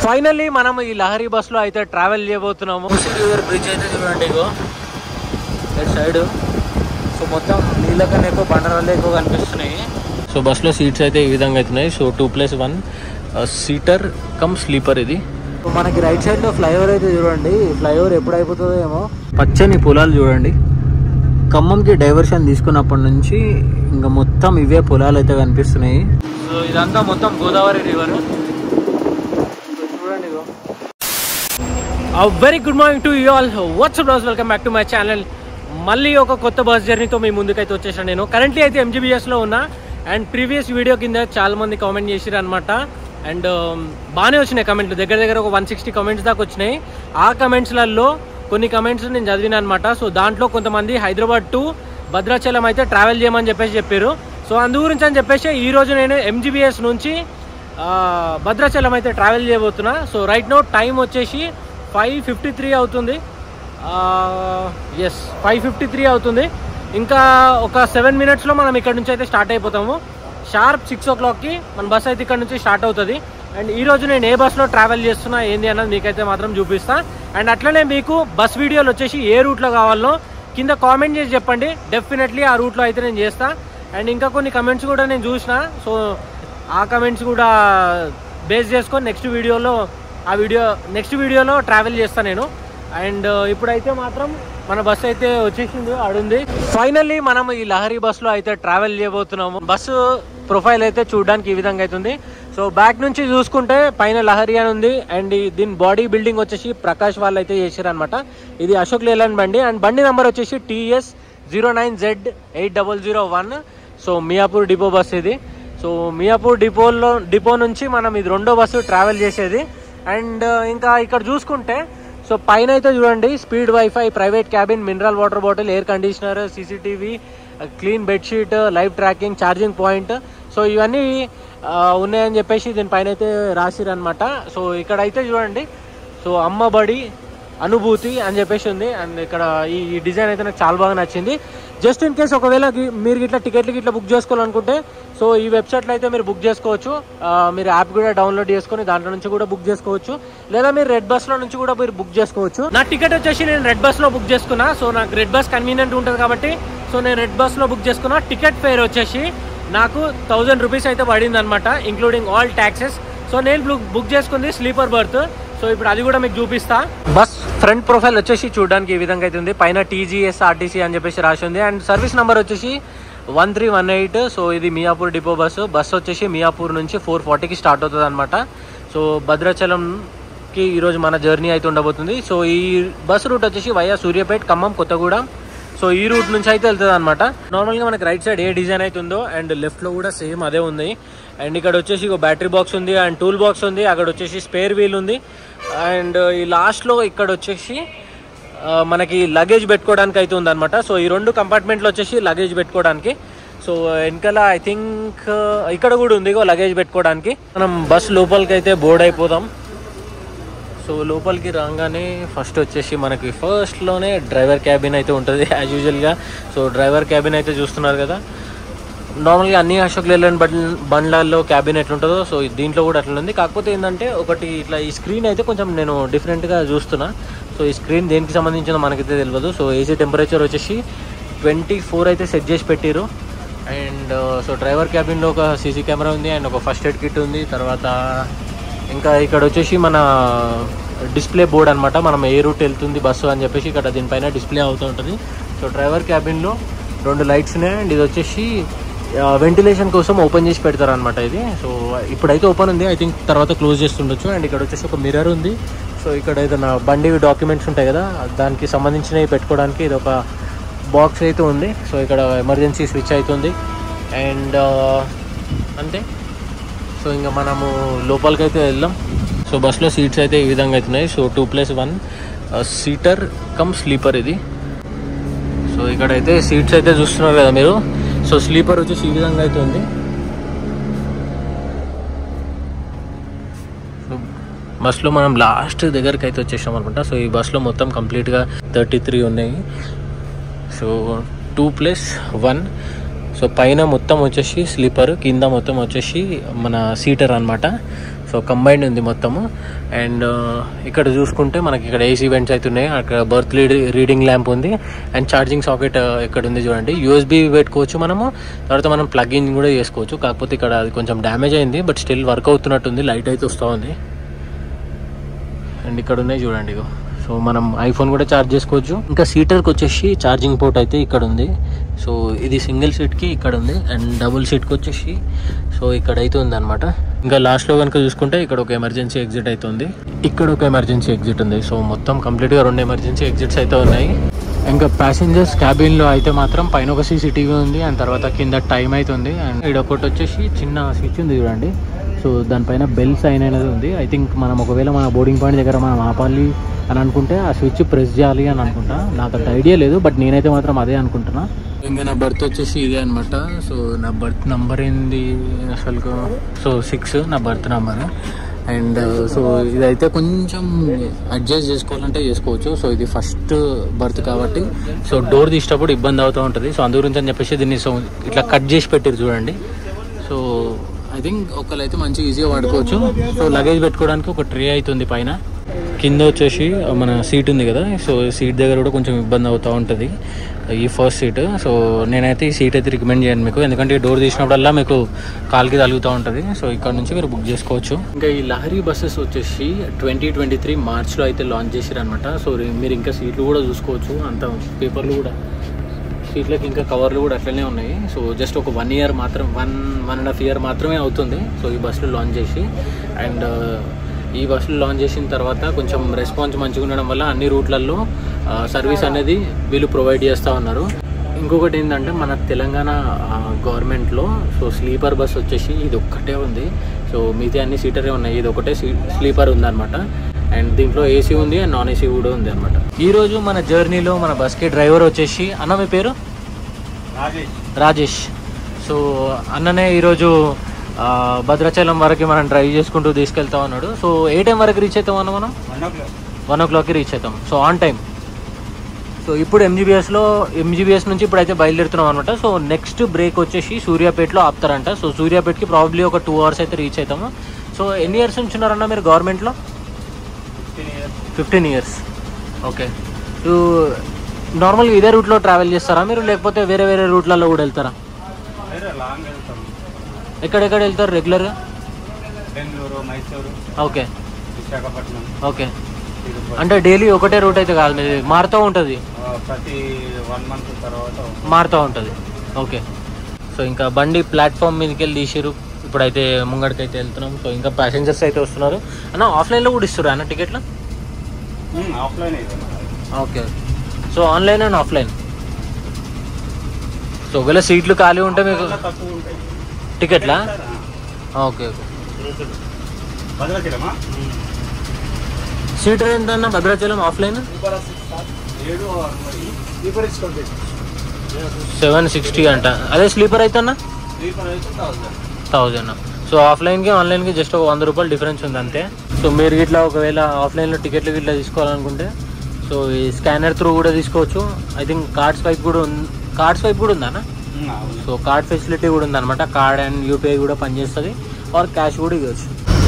Finally మనం ఈ లహరి బస్సులో అయితే ట్రావెల్ చేయబోతున్నాము. రివర్ బ్రిడ్జ్ అయితే చూడండి, ఇగో ఇటు సైడ్. సో మొత్తం నీళ్ళ కన్నా ఎక్కువ బండరాళ్ళు ఎక్కువ కనిపిస్తున్నాయి. సో బస్సులో సీట్స్ అయితే ఈ విధంగా అవుతున్నాయి. సో 2+1 సీటర్ కమ్ స్లీపర్ ఇది. సో మనకి రైట్ సైడ్లో ఫ్లైఓవర్ అయితే చూడండి. ఫ్లైఓవర్ ఎప్పుడు అయిపోతుందో ఏమో. పచ్చని పొలాలు చూడండి. ఖమ్మంకి డైవర్షన్ తీసుకున్నప్పటి నుంచి ఇంకా మొత్తం ఇవే పొలాలు అయితే కనిపిస్తున్నాయి. సో ఇదంతా మొత్తం గోదావరి రివర్ చూడండి. Very good morning to you all. What's up dudes, welcome back to my channel. మళ్ళీ ఒక కొత్త బస్ జర్నీతో మీ ముందుకైతే వచ్చేసాను. నేను కరెంట్లీ అయితే MGBSలో ఉన్నా. అండ్ ప్రీవియస్ వీడియో కింద చాలా మంది కామెంట్ చేసిరు అనమాట. అండ్ బాగానే వచ్చినాయి కమెంట్లు, దగ్గర ఒక 160 కమెంట్స్ దాకా వచ్చినాయి. ఆ కమెంట్స్లలో కొన్ని కమెంట్స్ నేను చదివిన అనమాట. సో దాంట్లో కొంతమంది హైదరాబాద్ టు భద్రాచలం అయితే ట్రావెల్ చేయమని చెప్పారు. సో అందు గురించి అని చెప్పేసి ఈరోజు నేను MGBS నుంచి భద్రాచలం అయితే ట్రావెల్ చేయబోతున్నా. సో రైట్ నో టైం వచ్చేసి 5:53 అవుతుంది. 5:53 అవుతుంది. ఇంకా ఒక 7 minutesలో మనం ఇక్కడ నుంచి అయితే స్టార్ట్ అయిపోతాము. షార్ప్ 6 o'clockకి మన బస్ అయితే ఇక్కడ నుంచి స్టార్ట్ అవుతుంది. అండ్ ఈరోజు నేను ఏ బస్లో ట్రావెల్ చేస్తున్నా ఏంది అన్నది మీకైతే మాత్రం చూపిస్తా. అండ్ అట్లనే మీకు బస్ వీడియోలు వచ్చేసి ఏ రూట్లో కావాలో కింద కామెంట్ చేసి చెప్పండి. డెఫినెట్లీ ఆ రూట్లో అయితే నేను చేస్తా. అండ్ ఇంకా కొన్ని కమెంట్స్ కూడా నేను చూసిన. సో ఆ కమెంట్స్ కూడా బేస్ చేసుకొని నెక్స్ట్ వీడియోలో ట్రావెల్ చేస్తాను నేను. అండ్ ఇప్పుడైతే మాత్రం మన బస్సు అయితే వచ్చేసింది, ఆడుంది. ఫైనల్లీ మనం ఈ లహరి బస్సులో అయితే ట్రావెల్ చేయబోతున్నాము. బస్సు ప్రొఫైల్ అయితే చూడడానికి ఈ విధంగా అవుతుంది. సో బ్యాక్ నుంచి చూసుకుంటే పైన లహరి అని ఉంది. అండ్ దీని బాడీ బిల్డింగ్ వచ్చేసి ప్రకాష్ వాళ్ళు అయితే చేశారు అనమాట. ఇది అశోక్ లేలాండ్ బండి. అండ్ బండి నెంబర్ వచ్చేసి TS 09Z8001. So Miyapur depot bus ఇది. సో మియాపూర్ డిపో నుంచి మనం ఇది రెండో బస్సు ట్రావెల్ చేసేది. అండ్ ఇంకా ఇక్కడ చూసుకుంటే సో పైన అయితే చూడండి, speed wifi, private cabin, mineral water bottle, air conditioner, CCTV, clean bedsheet, live tracking, charging point. So ఇవన్నీ ఉన్నాయని చెప్పేసి దీనిపైన అయితే రాసిరు అనమాట. సో ఇక్కడ అయితే చూడండి, సో అమ్మబడి అనుభూతి అని చెప్పేసి ఉంది. అండ్ ఇక్కడ ఈ డిజైన్ అయితే నాకు చాలా బాగా నచ్చింది. జస్ట్ ఇన్ కేస్ ఒకవేళ మీరు ఇట్లా టికెట్లు ఇట్లా బుక్ చేసుకోవాలనుకుంటే సో ఈ వెబ్సైట్లో అయితే మీరు బుక్ చేసుకోవచ్చు. మీరు యాప్ కూడా డౌన్లోడ్ చేసుకొని దాంట్లో నుంచి కూడా బుక్ చేసుకోవచ్చు. లేదా మీరు రెడ్ బస్లో నుంచి కూడా మీరు బుక్ చేసుకోవచ్చు. నా టికెట్ వచ్చేసి నేను రెడ్ బస్లో బుక్ చేసుకున్నా. సో నాకు రెడ్ బస్ కన్వీనియంట్ ఉంటుంది కాబట్టి సో నేను రెడ్ బస్లో బుక్ చేసుకున్నా. టికెట్ ఫేర్ వచ్చేసి నాకు 1000 రూపీస్ అయితే పడింది అనమాట, ఇంక్లూడింగ్ ఆల్ ట్యాక్సెస్. సో నేను బుక్ చేసుకుంది స్లీపర్ బర్త్. సో ఇప్పుడు అది కూడా మీకు చూపిస్తా. బస్ ఫ్రంట్ ప్రొఫైల్ వచ్చేసి చూడడానికి ఈ విధంగా అయితే ఉంది. పైన TGSRTC అని చెప్పేసి రాసి ఉంది. అండ్ సర్వీస్ నెంబర్ వచ్చేసి 1318. సో ఇది మియాపూర్ డిపో బస్సు వచ్చేసి మియాపూర్ నుంచి 4:40కి స్టార్ట్ అవుతుంది అనమాట. సో భద్రాచలంకి ఈరోజు మన జర్నీ అయితే ఉండబోతుంది. సో ఈ బస్ రూట్ వచ్చేసి వయా సూర్యాపేట్, ఖమ్మం, కొత్తగూడెం. సో ఈ రూట్ నుంచి అయితే వెళ్తుంది అనమాట. నార్మల్గా మనకి రైట్ సైడ్ ఏ డిజైన్ అయితే ఉందో అండ్ లెఫ్ట్లో కూడా సేమ్ అదే ఉంది. అండ్ ఇక్కడ వచ్చేసి ఒక బ్యాటరీ బాక్స్ ఉంది అండ్ టూల్ బాక్స్ ఉంది. అక్కడ వచ్చేసి స్పేర్ వీల్ ఉంది. అండ్ ఈ లాస్ట్లో ఇక్కడ వచ్చేసి మనకి లగేజ్ పెట్టుకోవడానికి అయితే ఉందన్నమాట. సో ఈ 2 కంపార్ట్మెంట్లు వచ్చేసి లగేజ్ పెట్టుకోవడానికి. సో వెనకాల ఐ థింక్ ఇక్కడ కూడా ఉంది లగేజ్ పెట్టుకోవడానికి. మనం బస్ లోపలికి అయితే బోర్డ్ అయిపోదాం. సో లోపలికి రాగానే ఫస్ట్ వచ్చేసి మనకి ఫస్ట్లోనే డ్రైవర్ క్యాబిన్ అయితే ఉంటుంది యాజ్ యూజువల్గా. సో డ్రైవర్ క్యాబిన్ అయితే చూస్తున్నారు కదా. నార్మల్గా అన్ని అశోక్ లేలాండ్ బండ్లలో క్యాబిన్ ఎట్లుంటుందో సో దీంట్లో కూడా అట్లా ఉంది. కాకపోతే ఏంటంటే ఒకటి ఇట్లా ఈ స్క్రీన్ అయితే కొంచెం నేను డిఫరెంట్గా చూస్తున్నా. సో ఈ స్క్రీన్ దేనికి సంబంధించిందో మనకైతే తెలియదు. సో AC టెంపరేచర్ వచ్చేసి 24 అయితే సెట్ చేసి పెట్టారు. అండ్ సో డ్రైవర్ క్యాబిన్లో ఒక CC కెమెరా ఉంది అండ్ ఒక ఫస్ట్ ఎయిడ్ కిట్ ఉంది. తర్వాత ఇంకా ఇక్కడ వచ్చేసి మన డిస్ప్లే బోర్డ్ అనమాట. మనం ఏ రూట్ వెళ్తుంది బస్సు అని చెప్పేసి ఇక్కడ దీనిపైన డిస్ప్లే అవుతూ ఉంటుంది. సో డ్రైవర్ క్యాబిన్లో 2 లైట్స్ ఉన్నాయి. అండ్ ఇది వచ్చేసి వెంటిలేషన్ కోసం ఓపెన్ చేసి పెడతారు అనమాట ఇది. సో ఇప్పుడైతే ఓపెన్ ఉంది, ఐ థింక్ తర్వాత క్లోజ్ చేస్తుండొచ్చు. అండ్ ఇక్కడ వచ్చేసి ఒక మిర్రర్ ఉంది. సో ఇక్కడ ఏదైనా బండి డాక్యుమెంట్స్ ఉంటాయి కదా దానికి సంబంధించినవి పెట్టుకోవడానికి ఇది ఒక బాక్స్ అయితే ఉంది. సో ఇక్కడ ఎమర్జెన్సీ స్విచ్ అవుతుంది. అండ్ అంతే. సో ఇంకా మనము లోపలికి అయితే వెళ్దాం. సో బస్లో సీట్స్ అయితే ఈ విధంగా అవుతున్నాయి. సో 2+1 సీటర్ కమ్ స్లీపర్ ఇది. సో ఇక్కడైతే సీట్స్ అయితే చూస్తున్నారు కదా మీరు. సో స్లీపర్ వచ్చేసి ఈ విధంగా అయితే ఉంది. సో బస్లో మనం లాస్ట్ దగ్గరికి అయితే వచ్చేసాం అనమాట. సో ఈ బస్లో మొత్తం కంప్లీట్గా 33 ఉన్నాయి. సో 2+1. సో పైన మొత్తం వచ్చేసి స్లీపర్, కింద మొత్తం వచ్చేసి మన సీటర్ అనమాట. సో కంబైన్డ్ ఉంది మొత్తము. అండ్ ఇక్కడ చూసుకుంటే మనకి ఇక్కడ ఏసీ వెంట్స్ అయితే ఉన్నాయి, అక్కడ బర్త్ రీడింగ్ ల్యాంప్ ఉంది, అండ్ ఛార్జింగ్ సాకెట్ ఇక్కడ ఉంది చూడండి. యూఎస్బీ పెట్టుకోవచ్చు మనము, తర్వాత మనం ప్లగ్ ఇన్ కూడా చేసుకోవచ్చు. కాకపోతే ఇక్కడ అది కొంచెం డ్యామేజ్ అయింది, బట్ స్టిల్ వర్క్ అవుతున్నట్టుంది, లైట్ అయితే వస్తూ ఉంది. అండ్ ఇక్కడ ఉన్నాయి చూడండి ఇగో. సో మనం ఐఫోన్ కూడా ఛార్జ్ చేసుకోవచ్చు. ఇంకా సీటర్కి వచ్చేసి ఛార్జింగ్ పోర్ట్ అయితే ఇక్కడ ఉంది. సో ఇది సింగిల్ సీట్కి ఇక్కడ ఉంది, అండ్ డబుల్ సీట్కి వచ్చేసి సో ఇక్కడ అయితే ఉంది అనమాట. ఇంకా లాస్ట్లో కనుక చూసుకుంటే ఇక్కడ ఒక ఎమర్జెన్సీ ఎగ్జిట్ అయితే ఉంది, ఇక్కడ ఒక ఎమర్జెన్సీ ఎగ్జిట్ ఉంది. సో మొత్తం కంప్లీట్గా 2 ఎమర్జెన్సీ ఎగ్జిట్స్ అయితే ఉన్నాయి. ఇంకా ప్యాసింజర్స్ క్యాబిన్లో అయితే మాత్రం పైన ఒక సీసీటీవీ ఉంది, అండ్ తర్వాత కింద టైం అయితే ఉంది. అండ్ ఇక్కడ ఒకటి వచ్చేసి చిన్న స్విచ్ ఉంది చూడండి. సో దానిపైన బెల్ సైన్ అనేది ఉంది. ఐ థింక్ మనం ఒకవేళ మన బోర్డింగ్ పాయింట్ దగ్గర మనం ఆపాలి అని అనుకుంటే ఆ స్విచ్ ప్రెస్ చేయాలి అని అనుకుంటా. నాకు అంత ఐడియా లేదు, బట్ నేనైతే మాత్రం అదే అనుకుంటున్నా. ఇంకా నా బర్త్ వచ్చేసి ఇదే అనమాట. సో నా బర్త్ నెంబర్ ఏంది అసలు, సో 6 నా బర్త్ నెంబర్. అండ్ సో ఇదైతే కొంచెం అడ్జస్ట్ చేసుకోవాలంటే చేసుకోవచ్చు. సో ఇది ఫస్ట్ బర్త్ కాబట్టి సో డోర్ తీసేటప్పుడు ఇబ్బంది అవుతూ ఉంటుంది. సో అందు గురించి అని చెప్పేసి దీన్ని సో ఇట్లా కట్ చేసి పెట్టారు చూడండి. సో ఐ థింక్ ఒకళ్ళైతే మంచి ఈజీగా వాడుకోవచ్చు. సో లగేజ్ పెట్టుకోవడానికి ఒక ట్రే అవుతుంది పైన. కింద వచ్చేసి మన సీట్ ఉంది కదా, సో సీట్ దగ్గర కూడా కొంచెం ఇబ్బంది అవుతూ ఉంటుంది ఈ ఫస్ట్ సీట్. సో నేనైతే ఈ సీట్ అయితే రికమెండ్ చేయను మీకు, ఎందుకంటే డోర్ తీసినప్పుడల్లా మీకు కాలుకి తగులుతూ ఉంటుంది. సో ఇక్కడ నుంచి మీరు బుక్ చేసుకోవచ్చు. ఇంకా ఈ లహరి బస్సెస్ వచ్చేసి 2023 మార్చ్లో అయితే లాంచ్ చేశారు అనమాట. సో మీరు ఇంకా సీట్లు కూడా చూసుకోవచ్చు, అంత పేపర్లు కూడా సీట్లకి ఇంకా కవర్లు కూడా అట్లనే ఉన్నాయి. సో జస్ట్ ఒక 1 ఇయర్ మాత్రం 1.5 ఇయర్ మాత్రమే అవుతుంది సో ఈ బస్సులు లాంచ్ చేసి. అండ్ ఈ బస్సులు లాంచ్ చేసిన తర్వాత కొంచెం రెస్పాన్స్ మంచిగా ఉండడం వల్ల అన్ని రూట్లలో సర్వీస్ అనేది వీళ్ళు ప్రొవైడ్ చేస్తూ ఉన్నారు. ఇంకొకటి ఏంటంటే మన తెలంగాణ గవర్నమెంట్లో సో స్లీపర్ బస్ వచ్చేసి ఇది ఒక్కటే ఉంది. సో మిగతా అన్ని సీటరే ఉన్నాయి, ఇది ఒకటే స్లీపర్ ఉందన్నమాట. అండ్ దీంట్లో ఏసీ ఉంది అండ్ నాన్ ఏసీ కూడా ఉంది అనమాట. ఈరోజు మన జర్నీలో మన బస్కి డ్రైవర్ వచ్చేసి అన్న, మీ పేరు? రాజేష్. సో అన్ననే ఈరోజు భద్రాచలం వరకు మనం డ్రైవ్ చేసుకుంటూ తీసుకెళ్తా ఉన్నాడు. సో ఏ టైం వరకు రీచ్ అవుతాం అన్న? మనం 1 o'clockకి రీచ్ అవుతాం. So on time. సో ఇప్పుడు ఎంజీబీఎస్ నుంచి ఇప్పుడైతే బయలుదేరుతున్నాం అనమాట. సో నెక్స్ట్ బ్రేక్ వచ్చేసి సూర్యాపేటలో ఆపుతారంట. సో సూర్యాపేటకి ప్రాబ్లీ ఒక 2 hours అయితే రీచ్ అవుతాము. సో ఎన్ని ఇయర్స్ నుంచి ఉన్నారన్న మీరు గవర్నమెంట్లో? 15 years. ఓకే. నార్మల్గా ఇదే రూట్లో ట్రావెల్ చేస్తారా మీరు, లేకపోతే వేరే వేరే రూట్లలో కూడా వెళ్తారా? ఎక్కడెక్కడ వెళ్తారు రెగ్యులర్గా? బెంగళూరు, మైసూరు. ఓకే. విశాఖపట్నం. ఓకే. అంటే డైలీ ఒకటే రూట్ అయితే కాదు, మీది మారుతూ ఉంటుంది, ప్రతి 1 month తర్వాత మారుతూ ఉంటుంది. ఓకే. సో ఇంకా బండి ప్లాట్ఫామ్ మీదకి వెళ్ళి తీసిరు, ఇప్పుడైతే ముంగడికైతే వెళ్తున్నాం. సో ఇంకా ప్యాసింజర్స్ అయితే వస్తున్నారు. అన్న ఆఫ్లైన్లో కూడా ఇస్తారు అన్న టికెట్లు? ఆఫ్లైన్ అయితే. Okay. So online and offline. So ఒకవేళ సీట్లు ఖాళీ ఉంటే మీకు టికెట్లా? ఓకే. ఓకే. సీటర్ ఎంత అన్న భద్రాచలం ఆఫ్లైన్? 760 అంట. అదే స్లీపర్ అయితే అన్న 1000. సో ఆఫ్లైన్కి ఆన్లైన్కి జస్ట్ ఒక 100 రూపాయలు డిఫరెన్స్ ఉంది అంతే. సో మీరు ఇట్లా ఒకవేళ ఆఫ్లైన్లో టికెట్లు ఇట్లా తీసుకోవాలనుకుంటే సో ఈ స్కానర్ త్రూ కూడా తీసుకోవచ్చు. ఐ థింక్ కార్డ్ స్వైప్ కూడా ఉందా అన్న? సో కార్డ్ ఫెసిలిటీ కూడా ఉందన్నమాట. కార్డ్ అండ్ యూపీఐ కూడా పనిచేస్తుంది, ఆర్ క్యాష్ కూడా ఇవ్వచ్చు.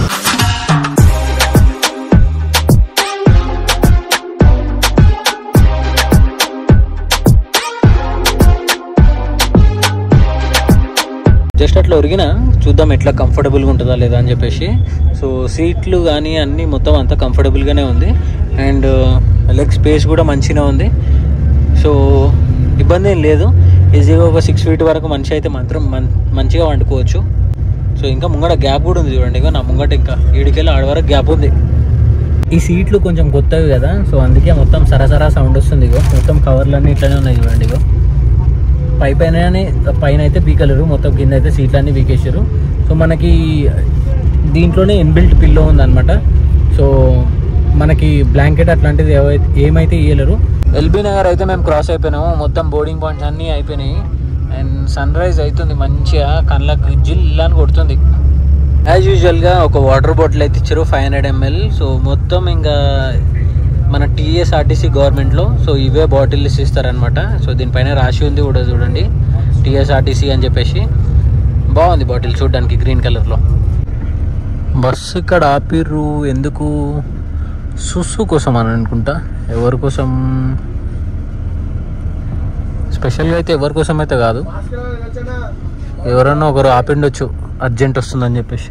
జస్ట్ అట్లా ఒరిగినా చూద్దాం ఎట్లా కంఫర్టబుల్గా ఉంటుందా లేదా అని చెప్పేసి. సో సీట్లు కానీ అన్నీ మొత్తం అంతా కంఫర్టబుల్గానే ఉంది, అండ్ లెగ్ స్పేస్ కూడా మంచిగా ఉంది. సో ఇబ్బంది ఏం లేదు. ఈజీగా ఒక 6 feet వరకు మనిషి అయితే మాత్రం మంచిగా వండుకోవచ్చు. సో ఇంకా ముంగట గ్యాప్ కూడా ఉంది చూడండి. ఇక నా ముంగట ఇంకా 7 ఆడ వరకు గ్యాప్ ఉంది. ఈ సీట్లు కొంచెం కొత్తవి కదా, సో అందుకే మొత్తం సరసరా సౌండ్ వస్తుంది. ఇగో మొత్తం కవర్లన్నీ ఇట్లనే ఉన్నాయి చూడండి. ఇగో పైన అయితే పీకలేరు, మొత్తం కింద అయితే సీట్లన్నీ పీకేసారు. సో మనకి దీంట్లోనే ఇన్బిల్ట్ పిల్లో ఉందన్నమాట. సో మనకి బ్లాంకెట్ అట్లాంటిది ఏమైతే ఇయ్యలేరు. ఎల్బీ నగర్ అయితే మేము క్రాస్ అయిపోయినాము, మొత్తం బోర్డింగ్ పాయింట్స్ అన్నీ అయిపోయినాయి. అండ్ సన్ రైజ్ అవుతుంది మంచిగా, కళ్ళకు జిల్లని కొడుతుంది. యాజ్ యూజువల్గా ఒక వాటర్ బాటిల్ అయితే ఇచ్చారు 500 ml. సో మొత్తం ఇంకా మన టీఎస్ఆర్టీసీ గవర్నమెంట్లో సో ఇవే బాటిల్స్ ఇస్తారనమాట. సో దీనిపైన రాసి ఉంది కూడా చూడండి, టీఎస్ఆర్టీసీ అని చెప్పేసి. బాగుంది బాటిల్ చూడడానికి గ్రీన్ కలర్లో. బస్సు ఇక్కడ ఆపిర్రు ఎందుకు? సుస్సు కోసం అని అనుకుంటా. ఎవరి కోసం స్పెషల్గా అయితే ఎవరి కోసం అయితే కాదు, ఎవరన్నా ఒకరు ఆపిండొచ్చు అర్జెంట్ వస్తుందని చెప్పేసి.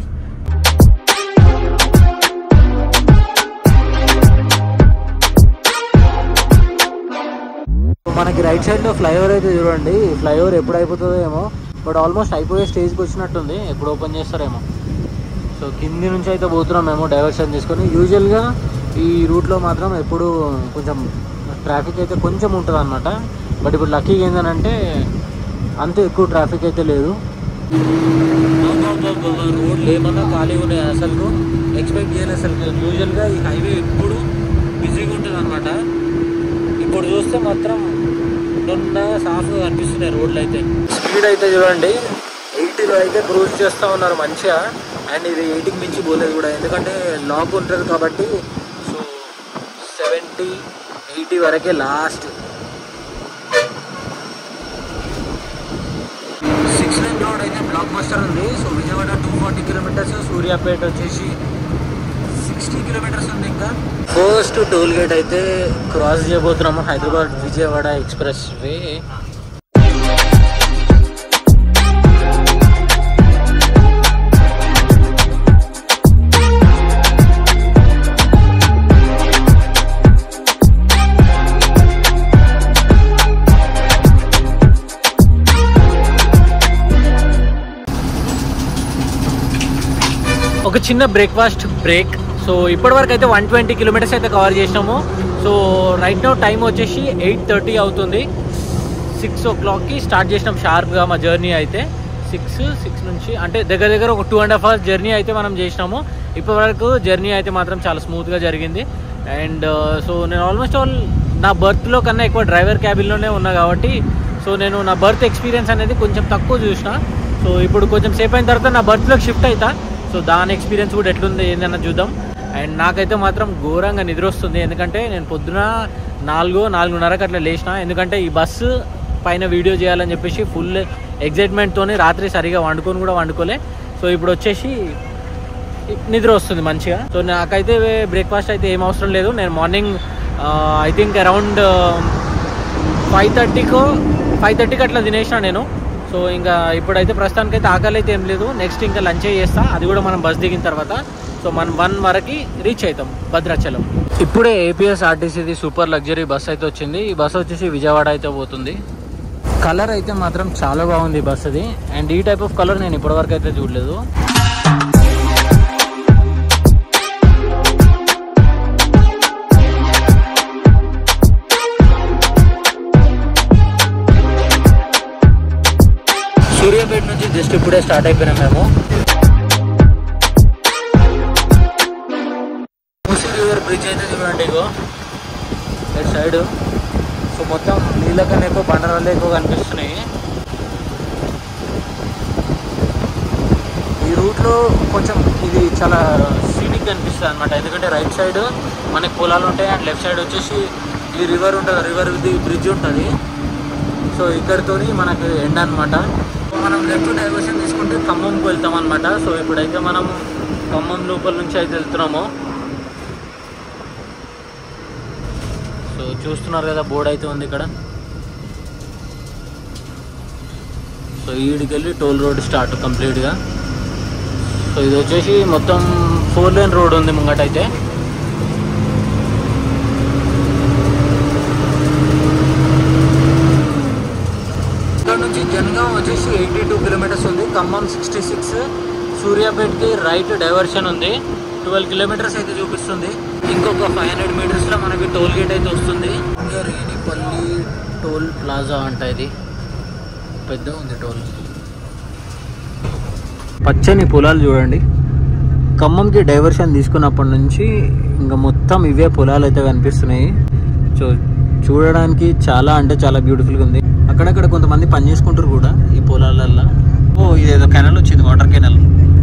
మనకి రైట్ సైడ్లో ఫ్లైఓవర్ అయితే చూడండి. ఈ ఫ్లైఓవర్ ఎప్పుడు అయిపోతుందో ఏమో, బట్ ఆల్మోస్ట్ అయిపోయే స్టేజ్కి వచ్చినట్టుంది. ఎప్పుడు ఓపెన్ చేస్తారేమో. సో కింది నుంచి అయితే పోతున్నాం మేము డైవర్షన్ తీసుకొని. యూజువల్గా ఈ రూట్లో మాత్రం ఎప్పుడు కొంచెం ట్రాఫిక్ అయితే కొంచెం ఉంటుంది అనమాట. బట్ ఇప్పుడు లక్కీగా ఏంటంటే అంత ఎక్కువ ట్రాఫిక్ అయితే లేదు. రోడ్లు ఏమన్నా ఖాళీగా ఉన్నాయి. అసలు ఎక్స్పెక్ట్ చేయలేదు అసలు. యూజువల్గా ఈ హైవే ఎప్పుడు బిజీగా ఉంటుంది అనమాట. ఇప్పుడు చూస్తే మాత్రం సాఫ్గా అనిపిస్తున్నాయి రోడ్లు అయితే. స్పీడ్ అయితే చూడండి 80లో అయితే క్రూజ్ చేస్తూ ఉన్నారు మంచిగా. అండ్ ఇది 80కి మించి పోలేదు కూడా, ఎందుకంటే లాక్ ఉంటుంది కాబట్టి. సో 70-80 వరకే లాస్ట్. 6 లైన్ రోడ్ అయితే బ్లాక్ బస్టర్ ఉంది. సో విజయవాడ 240 కిలోమీటర్స్, సూర్యాపేట వచ్చేసి 60 కిలోమీటర్స్ ఉంది. ఇంకా ఫస్ట్ టోల్ గేట్ అయితే క్రాస్ చేయబోతున్నాము, హైదరాబాద్ విజయవాడ ఎక్స్ప్రెస్ వే. ఒక చిన్న బ్రేక్ఫాస్ట్ బ్రేక్. సో ఇప్పటివరకు అయితే 120 కిలోమీటర్స్ అయితే కవర్ చేసినాము. సో రైట్ నౌ టైం వచ్చేసి 8:30 అవుతుంది. 6 o'clockకి స్టార్ట్ చేసినాం షార్ప్గా మా జర్నీ అయితే. 6 నుంచి అంటే దగ్గర ఒక 2.5 hours జర్నీ అయితే మనం చేసినాము. ఇప్పటివరకు జర్నీ అయితే మాత్రం చాలా స్మూత్గా జరిగింది. అండ్ సో నేను ఆల్మోస్ట్ ఆల్ నా బర్త్లో కన్నా ఎక్కువ డ్రైవర్ క్యాబిన్లోనే ఉన్నా కాబట్టి సో నేను నా బర్త్ ఎక్స్పీరియన్స్ అనేది కొంచెం తక్కువ చూసిన. సో ఇప్పుడు కొంచెం సేపు అయిన తర్వాత నా బర్త్లోకి షిఫ్ట్ అవుతా. సో దాని ఎక్స్పీరియన్స్ కూడా ఎట్లుంది ఏందన్న చూద్దాం. అండ్ నాకైతే మాత్రం ఘోరంగా నిద్ర వస్తుంది, ఎందుకంటే నేను పొద్దున 4-4:30కి అట్లా లేచిన. ఎందుకంటే ఈ బస్సు పైన వీడియో చేయాలని చెప్పేసి ఫుల్ ఎగ్జైట్మెంట్తోని రాత్రి సరిగా వండుకోలే. సో ఇప్పుడు వచ్చేసి నిద్ర వస్తుంది మంచిగా. సో నాకైతే బ్రేక్ఫాస్ట్ అయితే ఏం అవసరం లేదు. నేను మార్నింగ్ ఐ థింక్ అరౌండ్ 5:30కి అట్లా తినేసిన నేను. సో ఇంకా ఇప్పుడైతే ప్రస్తుతానికైతే ఆకలి అయితే ఏం లేదు. నెక్స్ట్ ఇంకా లంచ్ చేస్తా, అది కూడా మనం బస్ దిగిన తర్వాత. సో మనం 1 వరకు రీచ్ అవుతాం భద్రాచలం. ఇప్పుడే ఏపీఎస్ఆర్టీసీది సూపర్ లగ్జరీ బస్ అయితే వచ్చింది. ఈ బస్ వచ్చేసి విజయవాడ అయితే పోతుంది. కలర్ అయితే మాత్రం చాలా బాగుంది ఈ బస్ అది. అండ్ ఈ టైప్ ఆఫ్ కలర్ నేను ఇప్పటివరకు అయితే చూడలేదు. సూర్యాపేట నుంచి జస్ట్ ఇప్పుడే స్టార్ట్ అయిపోయినాం మేము. మూసీ రివర్ బ్రిడ్జ్ అయితే చూడండి ఇగో ఇటు సైడ్. సో మొత్తం నీళ్ళ కన్నా ఎక్కువ బండరాళ్ళే ఎక్కువ కనిపిస్తున్నాయి. ఈ రూట్లో కొంచెం ఇది చాలా సీనిక్ కనిపిస్తుంది అనమాట, ఎందుకంటే రైట్ సైడ్ మనకి పొలాలు ఉంటాయి అండ్ లెఫ్ట్ సైడ్ వచ్చేసి ఈ రివర్ ఉంటుంది, రివర్ ఇది బ్రిడ్జ్ ఉంటుంది. సో ఇక్కడితో మనకు ఎండ్ అనమాట. మనం లెఫ్ట్ డైవర్షన్ తీసుకుంటే ఖమ్మంకి వెళ్తాం అనమాట. సో ఇప్పుడైతే మనం ఖమ్మం లోపల నుంచి అయితే వెళ్తున్నాము. సో చూస్తున్నారు కదా బోర్డు అయితే ఉంది ఇక్కడ. సో ఈడికెళ్ళి టోల్ రోడ్ స్టార్ట్ కంప్లీట్గా. సో ఇది వచ్చేసి మొత్తం 4 lane రోడ్ ఉంది ముంగటైతే. ఇక్కడ నుంచి జనగాం వచ్చేసి 82 కిలోమీటర్స్ ఉంది, ఖమ్మం 66, సూర్యాపేటకి రైట్ డైవర్షన్ ఉంది 12 కిలోమీటర్స్ అయితే చూపిస్తుంది. ఇంకొక 500 మీటర్స్లో మనకి టోల్ గేట్ అయితే వస్తుంది. రేణిపల్లి టోల్ ప్లాజా అంట, ఇది పెద్ద ఉంది టోల్. పచ్చని పొలాలు చూడండి. ఖమ్మంకి డైవర్షన్ తీసుకున్నప్పటి నుంచి ఇంకా మొత్తం ఇవే పొలాలు అయితే కనిపిస్తున్నాయి. సో చూడడానికి చాలా అంటే చాలా బ్యూటిఫుల్గా ఉంది. అక్కడక్కడ కొంతమంది పని చేసుకుంటారు కూడా ఈ పొలాలల్లో. ఇదేదో కెనాల్ వచ్చింది, వాటర్ కెనాల్.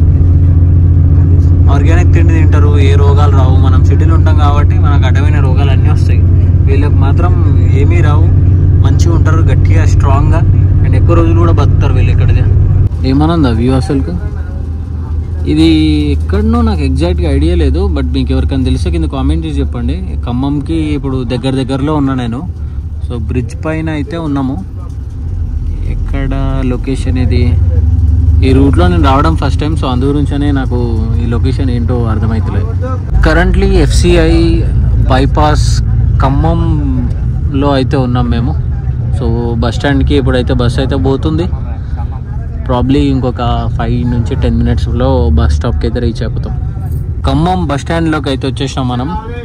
ఆర్గానిక్ తిండి తింటారు, ఏ రోగాలు రావు. మనం సిటీలో ఉంటాం కాబట్టి మనకు అడ్డమైన రోగాలు అన్నీ వస్తాయి. వీళ్ళకి మాత్రం ఏమీ రావు, మంచిగా ఉంటారు, గట్టిగా స్ట్రాంగ్గా, అండ్ ఎక్కువ రోజులు కూడా బతుకుతారు వీళ్ళు. ఇక్కడ ఏమనుందా వ్యూ అసలుకు ఇది ఎక్కడనో నాకు ఎగ్జాక్ట్గా ఐడియా లేదు, బట్ మీకు ఎవరికైనా తెలిసే కింద కామెంట్ చేసి చెప్పండి. ఖమ్మంకి ఇప్పుడు దగ్గరలో ఉన్నా నేను. సో బ్రిడ్జ్ పైన అయితే ఉన్నాము. ఎక్కడ లొకేషన్ ఇది? ఈ రూట్లో నేను రావడం ఫస్ట్ టైం, సో అందు గురించనే నాకు ఈ లొకేషన్ ఏంటో అర్థమవుతలేదు. కరెంట్లీ FCI బైపాస్ ఖమ్మంలో అయితే ఉన్నాం మేము. సో బస్ స్టాండ్కి ఇప్పుడైతే బస్ అయితే పోతుంది. ప్రాబ్లీ ఇంకొక 5 నుంచి 10 మినిట్స్లో బస్ స్టాప్కి అయితే రీచ్ అయిపోతాం. ఖమ్మం బస్ స్టాండ్లోకి అయితే వచ్చేసాం మనం.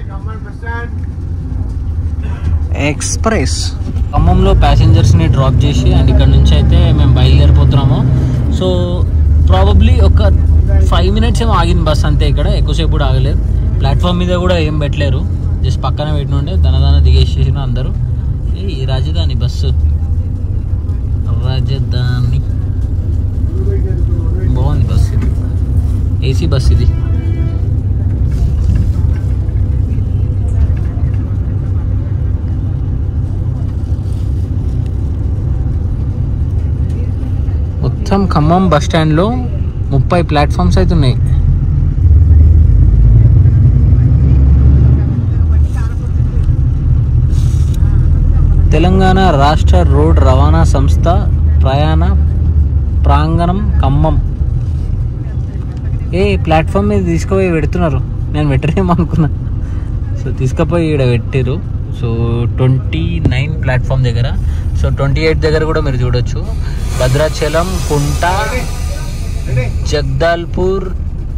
ఎక్స్ప్రెస్ ఖమ్మంలో ప్యాసింజర్స్ని డ్రాప్ చేసి అండ్ ఇక్కడ నుంచి అయితే మేము బయలుదేరిపోతున్నాము. సో ప్రాబబ్లీ ఒక 5 మినిట్స్ ఏమో ఆగిన బస్ అంతే. ఇక్కడ ఎక్కువసేపు కూడా ఆగలేదు. ప్లాట్ఫామ్ మీద కూడా ఏం పెట్టలేరు, జస్ట్ పక్కన పెట్టినుండే దాన దిగేసేసిన అందరూ. ఈ రాజధాని బస్సు, రాజధాని బాగుంది బస్. ఇది AC బస్. ఇది మొత్తం ఖమ్మం బస్ స్టాండ్లో 30 ప్లాట్ఫామ్స్ అయితే ఉన్నాయి. తెలంగాణ రాష్ట్ర రోడ్ రవాణా సంస్థ ప్రయాణ ప్రాంగణం ఖమ్మం. ప్లాట్ఫామ్ మీద తీసుకుపోయి పెడుతున్నారు. నేను పెట్టరేమో అనుకున్నా. సో తీసుకుపోయి ఇక్కడ పెట్టారు. సో 29 ప్లాట్ఫామ్ దగ్గర. సో 28 దగ్గర కూడా మీరు చూడొచ్చు. భద్రాచలం, కుంట, జగదాల్పూర్,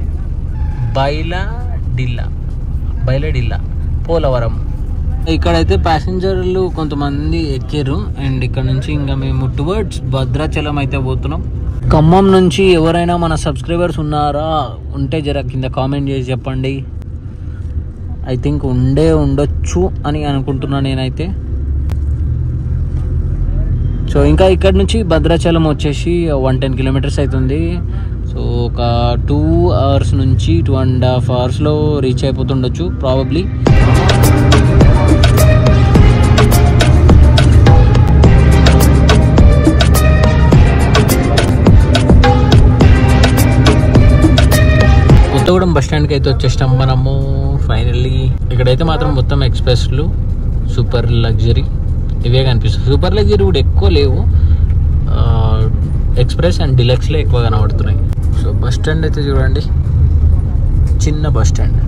బైలడిల్లా, పోలవరం. ఇక్కడైతే ప్యాసింజర్లు కొంతమంది ఎక్కారు అండ్ ఇక్కడ నుంచి ఇంకా మేము టువర్డ్స్ భద్రాచలం అయితే పోతున్నాం. ఖమ్మం నుంచి ఎవరైనా మన సబ్స్క్రైబర్స్ ఉన్నారా? ఉంటే జర కింద కామెంట్ చేసి చెప్పండి. ఐ థింక్ ఉండొచ్చు అని అనుకుంటున్నాను నేనైతే. సో ఇంకా ఇక్కడ నుంచి భద్రాచలం వచ్చేసి 110 కిలోమీటర్స్ అవుతుంది. సో ఒక 2 అవర్స్ నుంచి 2.5 అవర్స్లో రీచ్ అయిపోతుండొచ్చు ప్రాబబ్లీ. కొత్తగూడెం బస్ స్టాండ్కి అయితే వచ్చేసాం మనము ఫైనల్లీ. ఇక్కడైతే మాత్రం మొత్తం ఎక్స్ప్రెస్లు, సూపర్ లగ్జరీ ఇవే కనిపిస్తుంది. సూపర్ లగ్జరీ కూడా ఎక్కువ లేవు, ఎక్స్ప్రెస్ అండ్ డిలక్స్లే ఎక్కువ కనబడుతున్నాయి. సో బస్ స్టాండ్ అయితే చూడండి, చిన్న bus stand.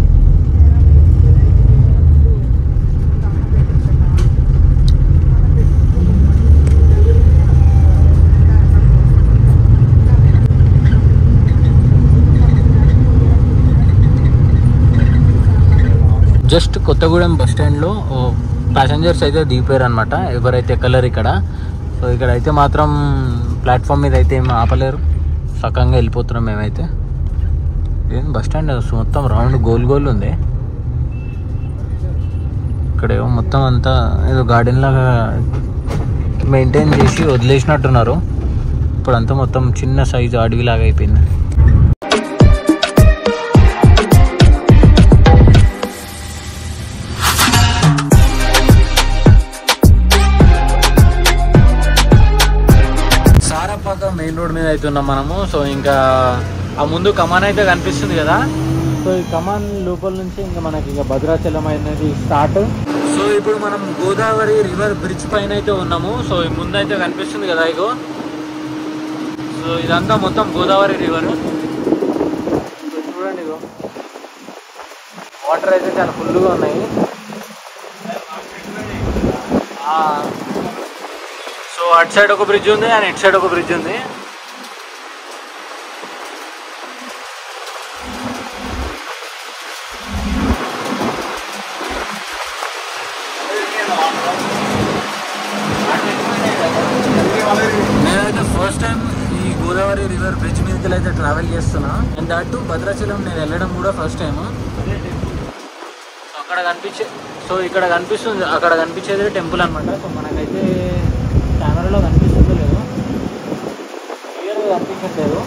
Just Kothagudem bus స్టాండ్లో ప్యాసింజర్స్ అయితే దిగిపోయారు అనమాట. ఎవరైతే ఎక్కలేరు ఇక్కడ. సో ఇక్కడ అయితే మాత్రం ప్లాట్ఫామ్ మీద అయితే ఏమి ఆపలేరు, సకంగా వెళ్ళిపోతున్నాం మేమైతే. ఏం బస్ స్టాండ్ మొత్తం రౌండ్ గోల్ ఉంది. ఇక్కడేమో మొత్తం అంతా ఏదో గార్డెన్ లాగా మెయింటైన్ చేసి వదిలేసినట్టున్నారు. ఇప్పుడంతా మొత్తం చిన్న సైజు అడవిలాగా అయిపోయింది. మెయిన్ రోడ్ మీద అయితే ఉన్నాం మనము. సో ఇంకా ఆ ముందు కమాన్ అయితే కనిపిస్తుంది కదా. సో ఈ కమాన్ లోపల నుంచి ఇంకా మనకి ఇంకా భద్రాచలం అనేది స్టార్ట్. సో ఇప్పుడు మనం గోదావరి రివర్ బ్రిడ్జ్ పైన అయితే ఉన్నాము. సో ఈ ముందు అయితే కనిపిస్తుంది కదా ఇగో. సో ఇదంతా మొత్తం గోదావరి రివర్. సో చూడండి ఇగో, వాటర్ అయితే చాలా ఫుల్గా ఉన్నాయి. సో అటు సైడ్ ఒక బ్రిడ్జ్ ఉంది అండ్ ఇటు సైడ్ ఒక బ్రిడ్జ్ ఉంది. నేనైతే ఫస్ట్ టైం ఈ గోదావరి రివర్ బ్రిడ్జ్ మీదకి అయితే ట్రావెల్ చేస్తున్నా. అండ్ అటు భద్రాచలం నేను వెళ్ళడం కూడా ఫస్ట్ టైం. అక్కడ ఇక్కడ కనిపిస్తుంది, అక్కడ కనిపించేది టెంపుల్ అనమాట. సో మనకైతే కెమెరాలో కనిపిస్తుందో లేదో, క్లియర్గా కనిపించట్లేదు.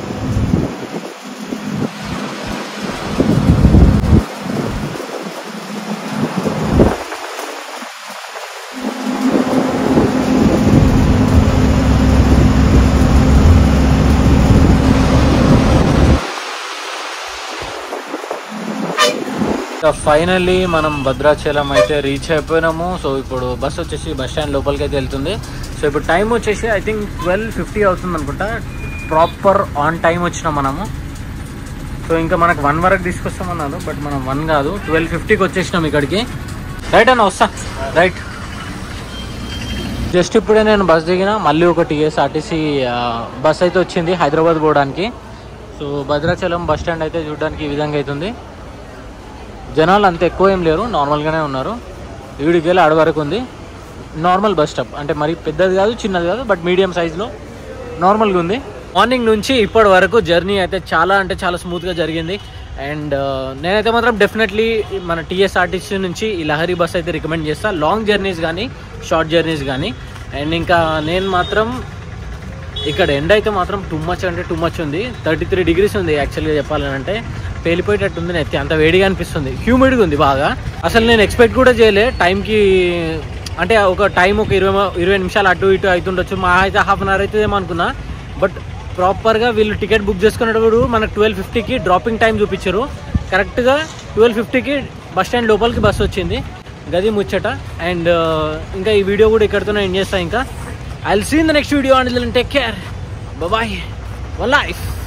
ఇంకా ఫైనల్లీ మనం భద్రాచలం అయితే రీచ్ అయిపోయినాము. సో ఇప్పుడు బస్ వచ్చేసి బస్ స్టాండ్ లోపలికి అయితే వెళ్తుంది. సో ఇప్పుడు టైం వచ్చేసి ఐ థింక్ 12:50 అవుతుంది అనుకుంటా. ప్రాపర్ ఆన్ టైం వచ్చినాం మనము. సో ఇంకా మనకు 1 వరకు తీసుకొస్తామన్నారు, బట్ మనం 1 కాదు 12:50కి వచ్చేసినాం ఇక్కడికి. రైట్ అన్న వస్తా. రైట్ జస్ట్ ఇప్పుడే నేను బస్ దిగిన, మళ్ళీ ఒక టీఎస్ఆర్టీసీ బస్ అయితే వచ్చింది హైదరాబాద్ పోవడానికి. సో భద్రాచలం బస్ స్టాండ్ అయితే చూడడానికి ఈ విధంగా అవుతుంది. జనాలు అంత ఎక్కువ ఏం లేరు, నార్మల్గానే ఉన్నారు. ఈడికి వెళ్ళి ఆడ వరకు ఉంది. నార్మల్ బస్ స్టాప్, అంటే మరి పెద్దది కాదు చిన్నది కాదు, బట్ మీడియం సైజులో నార్మల్గా ఉంది. మార్నింగ్ నుంచి ఇప్పటి వరకు జర్నీ అయితే చాలా అంటే చాలా స్మూత్గా జరిగింది. అండ్ నేనైతే మాత్రం డెఫినెట్లీ మన టీఎస్ఆర్టీసీ నుంచి ఈ లహరి బస్ అయితే రికమెండ్ చేస్తాను, లాంగ్ జర్నీస్ కానీ షార్ట్ జర్నీస్ కానీ. అండ్ ఇంకా నేను మాత్రం ఇక్కడ ఎండ అయితే మాత్రం టూ మచ్ అంటే టూ మచ్ ఉంది. 33 degrees ఉంది యాక్చువల్గా చెప్పాలంటే. పేలిపోయేటట్టుంది నెత్తి, అంత వేడిగా అనిపిస్తుంది. హ్యూమిడ్గా ఉంది బాగా. అసలు నేను ఎక్స్పెక్ట్ కూడా చేయలే టైంకి, అంటే ఒక టైం ఒక 20 నిమిషాలు అటు ఇటు అవుతుండొచ్చు, మా అయితే హాఫ్ అన్ అవర్ అవుతుందేమో అనుకున్నా. బట్ ప్రాపర్గా వీళ్ళు టికెట్ బుక్ చేసుకునేటప్పుడు మనకు 12:50కి డ్రాపింగ్ టైం చూపించారు. కరెక్ట్గా 12:50కి బస్ స్టాండ్ లోపలికి బస్సు వచ్చింది. గది ముచ్చట. అండ్ ఇంకా ఈ వీడియో కూడా ఇక్కడితోనే ఎండ్ చేస్తాను. ఇంకా I'll see you in the next video. Until then, take care. Bye bye. One life.